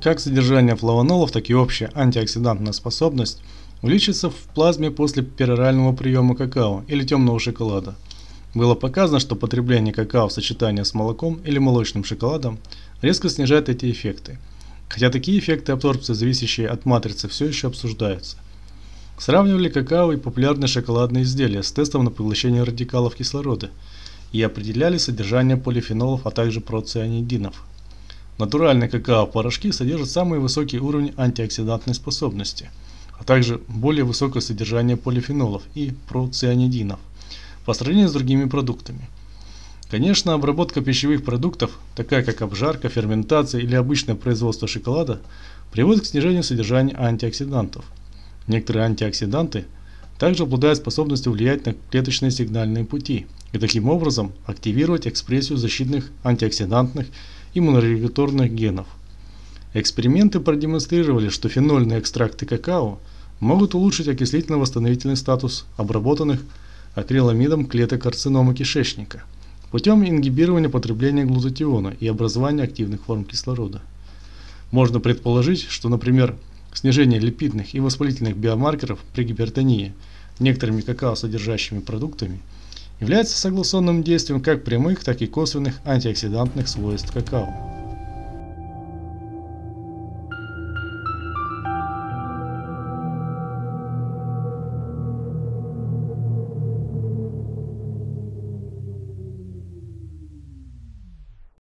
Как содержание флавонолов, так и общая антиоксидантная способность увеличится в плазме после перорального приема какао или темного шоколада. Было показано, что потребление какао в сочетании с молоком или молочным шоколадом резко снижает эти эффекты, хотя такие эффекты абсорбции, зависящие от матрицы, все еще обсуждаются. Сравнивали какао и популярные шоколадные изделия с тестом на поглощение радикалов кислорода и определяли содержание полифенолов, а также процианидинов. Натуральные какао-порошки содержат самый высокий уровень антиоксидантной способности, а также более высокое содержание полифенолов и процианидинов по сравнению с другими продуктами. Конечно, обработка пищевых продуктов, такая как обжарка, ферментация или обычное производство шоколада, приводит к снижению содержания антиоксидантов. Некоторые антиоксиданты также обладают способностью влиять на клеточные сигнальные пути и таким образом активировать экспрессию защитных антиоксидантных иммунорегуляторных генов. Эксперименты продемонстрировали, что фенольные экстракты какао могут улучшить окислительно-восстановительный статус обработанных акриламидом клеток карциномы кишечника путем ингибирования потребления глутатиона и образования активных форм кислорода. Можно предположить, что, например, снижение липидных и воспалительных биомаркеров при гипертонии некоторыми какао-содержащими продуктами является согласованным действием как прямых, так и косвенных антиоксидантных свойств какао.